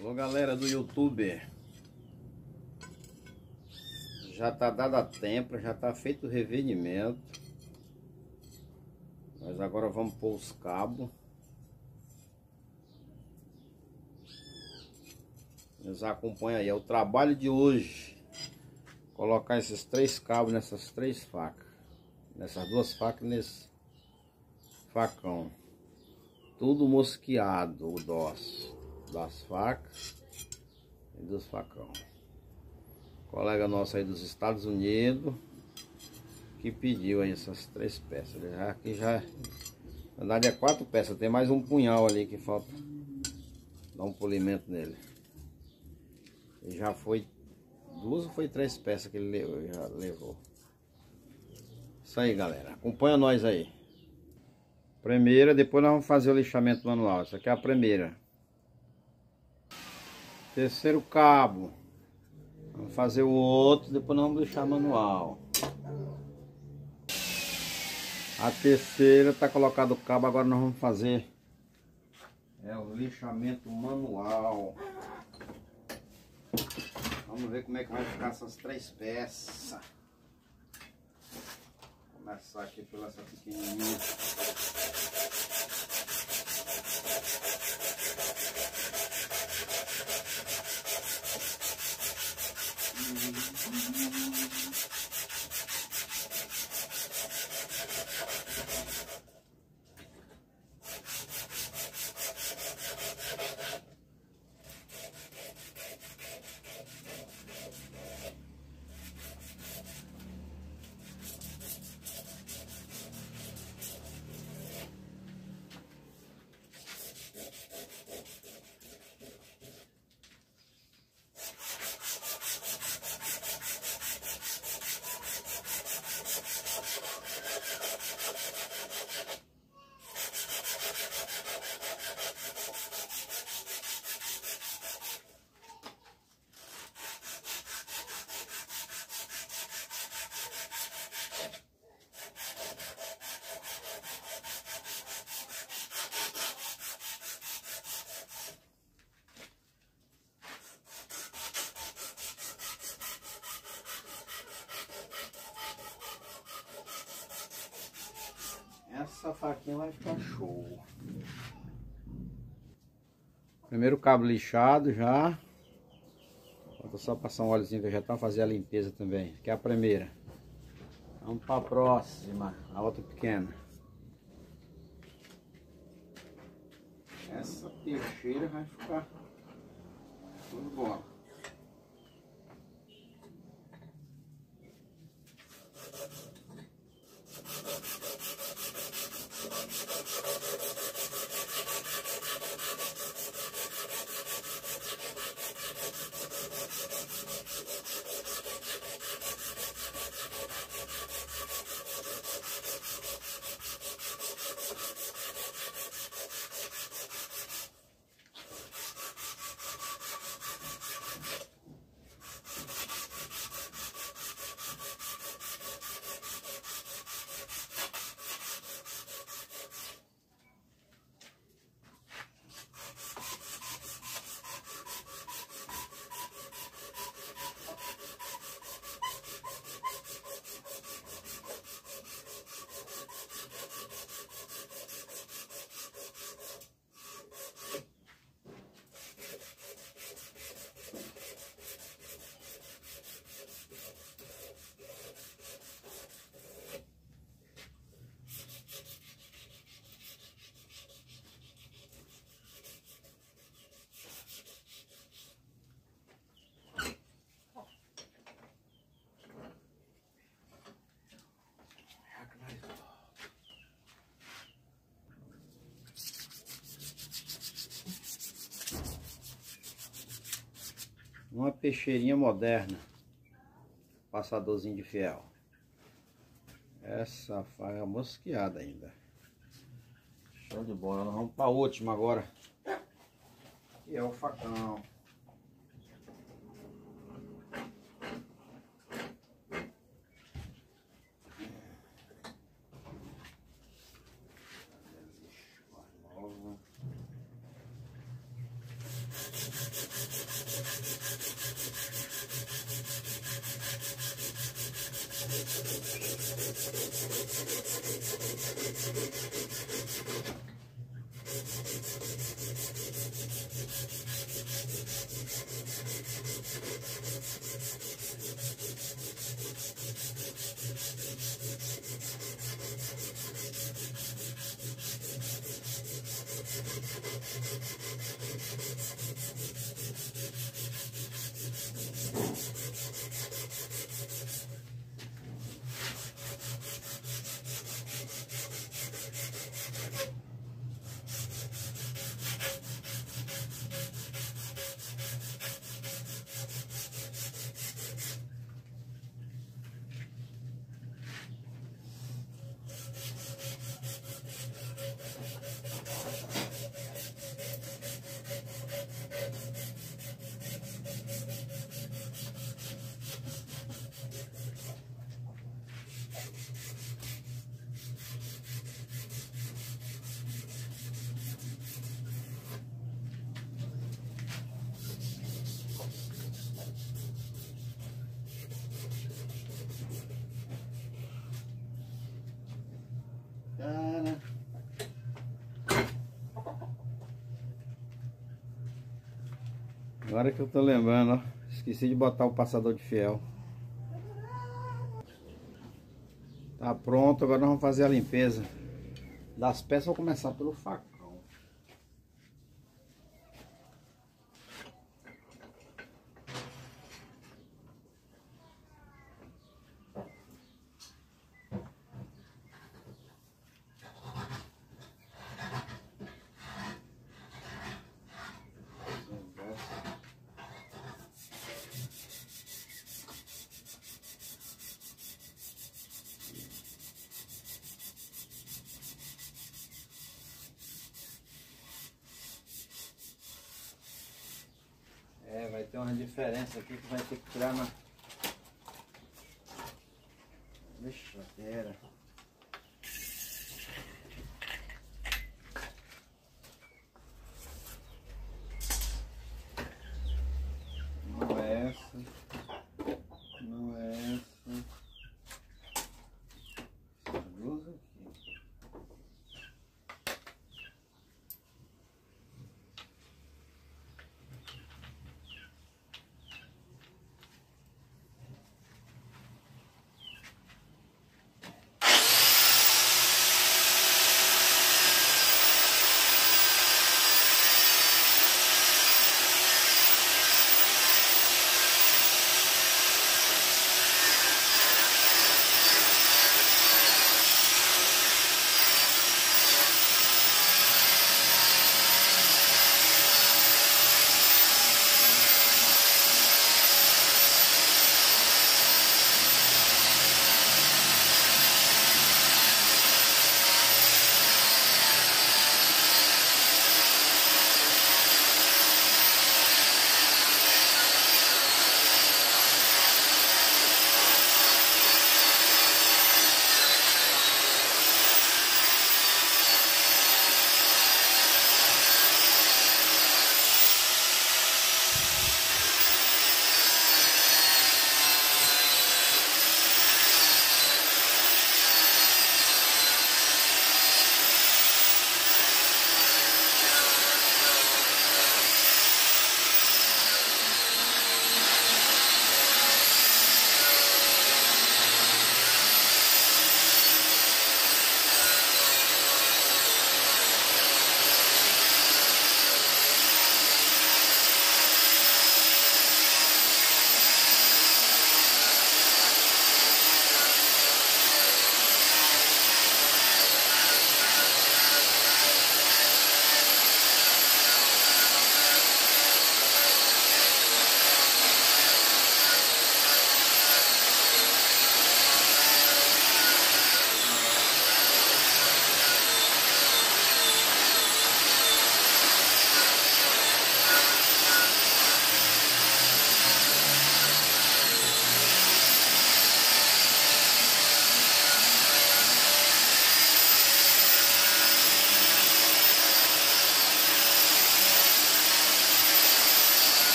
Alô, galera do YouTube, já tá dado a tempo, já tá feito o revenimento. Nós agora vamos pôr os cabos. Nos acompanha aí, é o trabalho de hoje. Colocar esses 3 cabos nessas 3 facas, nessas 2 facas, nesse facão. Tudo mosqueado, o dós das facas e dos facão. Colega nosso aí dos Estados Unidos que pediu aí essas 3 peças. Aqui já, na verdade é 4 peças, tem mais um punhal ali que falta dar um polimento nele. E já foi 2 ou foi 3 peças que ele já levou. Isso aí, galera, acompanha nós aí. Primeira, depois nós vamos fazer o lixamento manual. Essa aqui é a primeira. Terceiro cabo. Vamos fazer o outro, depois nós vamos lixar manual. A terceira tá colocado o cabo, agora nós vamos fazer o lixamento manual. Vamos ver como é que vai ficar essas 3 peças. Vou começar aqui pela essa pequenininha. Essa faquinha vai ficar show. Primeiro cabo lixado já. Falta só passar um óleozinho vegetal, fazer a limpeza também. Que é a primeira. Vamos para a próxima, a outra pequena. Essa peixeira vai ficar tudo bom. Uma peixeirinha moderna, passadorzinho de fiel. Essa faca mosqueada ainda. Show de bola. Nós vamos para a última agora, que é o facão. Agora que eu tô lembrando, ó, esqueci de botar o passador de fiel. Tá pronto, agora nós vamos fazer a limpeza das peças. Vou começar pelo facão. Vai ter uma diferença aqui que vai ter que tirar na lixadeira. Não é essa. Não é essa. Essas duas aqui.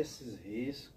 esses riscos.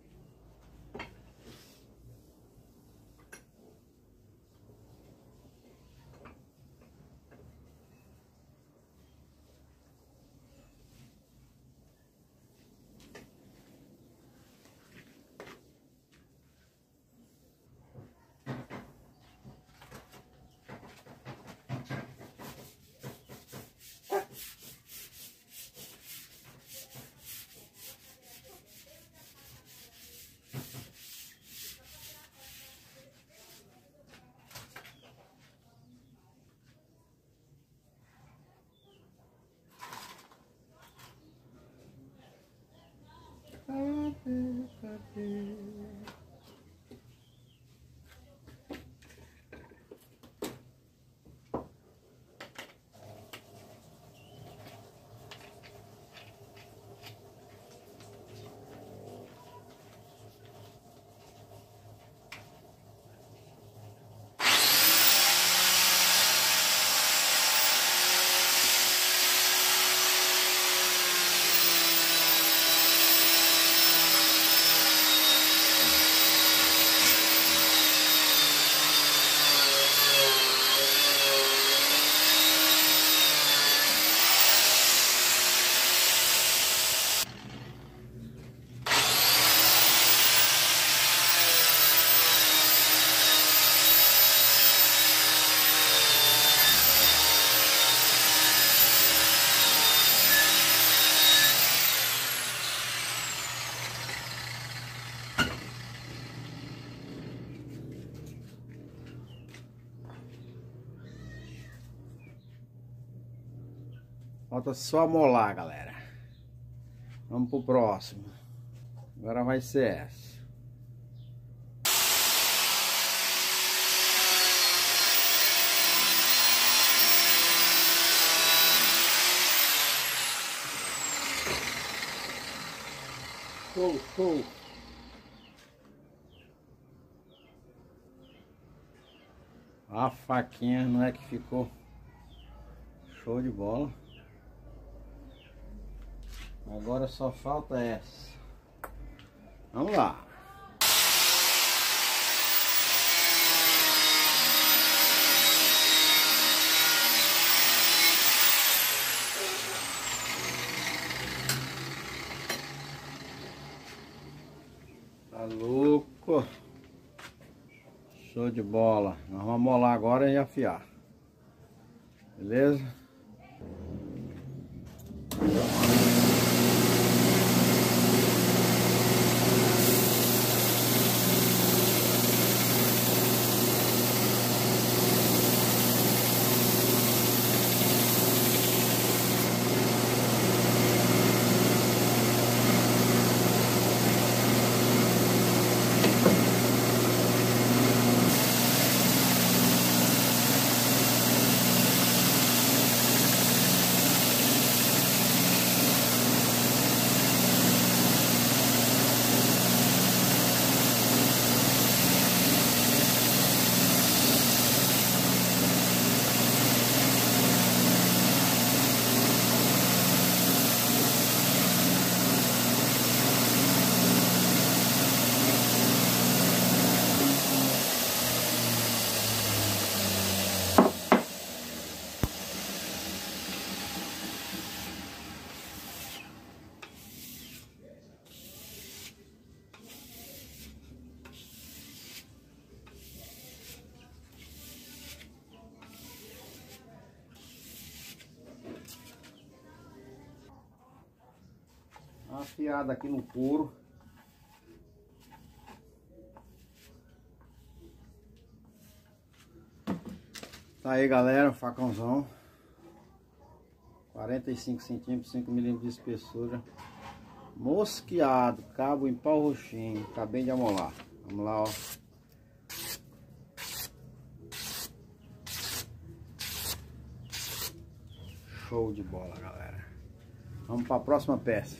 Falta só molar, galera. Vamos pro próximo. Agora vai ser essa. Show. A faquinha não é que ficou show de bola. Agora só falta essa. Vamos lá. Tá louco. Show de bola. Nós vamos molar agora e afiar. Beleza? Afiada aqui no couro. Tá aí, galera, o facãozão. 45 centímetros, 5 milímetros de espessura. Mosqueado, cabo em pau roxinho. Acabei de amolar. Vamos lá, ó. Show de bola, galera. Vamos para a próxima peça.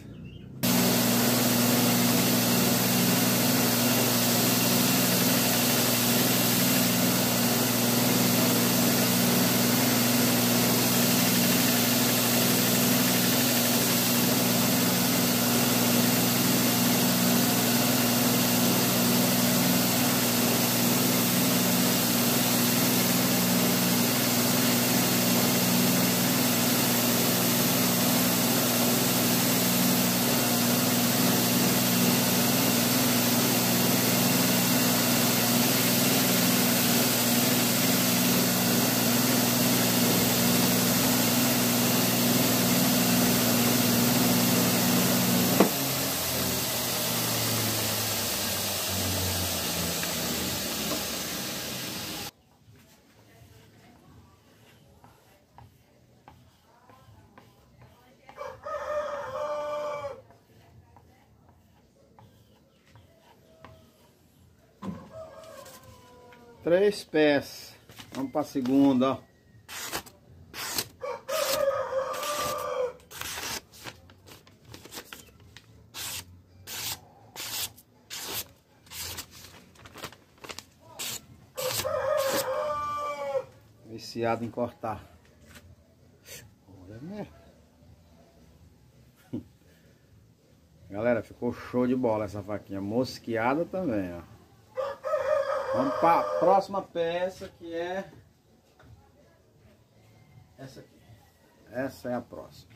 3 peças. Vamos para a segunda, ó. Viciado em cortar. Olha, né? Galera, ficou show de bola essa faquinha. Mosqueada também, ó. Vamos para a próxima peça, que é essa aqui. Essa é a próxima.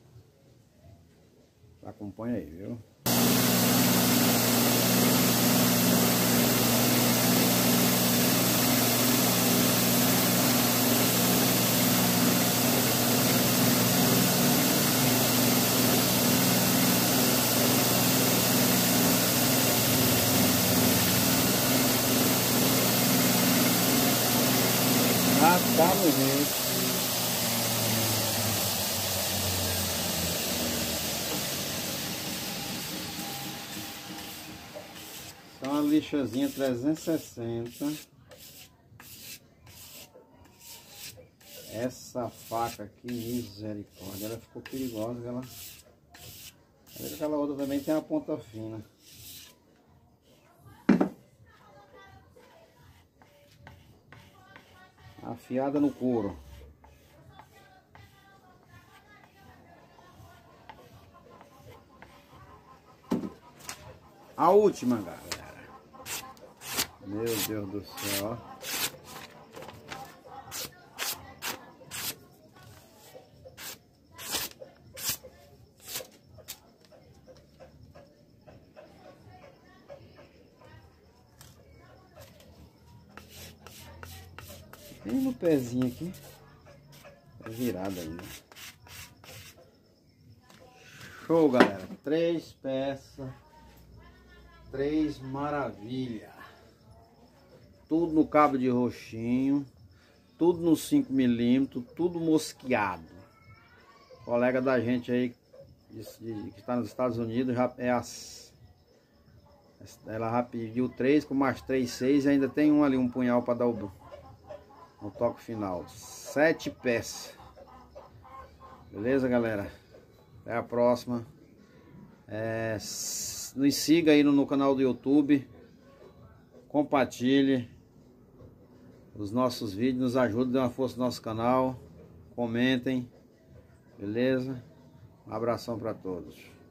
Acompanha aí, viu? Ah, tá no jeito. São uma lixazinha 360. Essa faca aqui, misericórdia, ela ficou perigosa. Aquela outra também tem a ponta fina. Afiada no couro. A última, galera. Meu Deus do céu. Tem no pezinho aqui. Tá virado ainda. Show, galera. 3 peças. 3 maravilha. Tudo no cabo de roxinho. Tudo no 5 milímetros. Tudo mosqueado. Colega da gente aí que está nos Estados Unidos ela já pediu 3 com mais 3, 6 e ainda tem um ali, um punhal para dar o toque final. 7 peças. Beleza, galera? Até a próxima. Nos siga aí no canal do YouTube. Compartilhe os nossos vídeos. Nos ajude, dê uma força no nosso canal. Comentem. Beleza? Um abração para todos.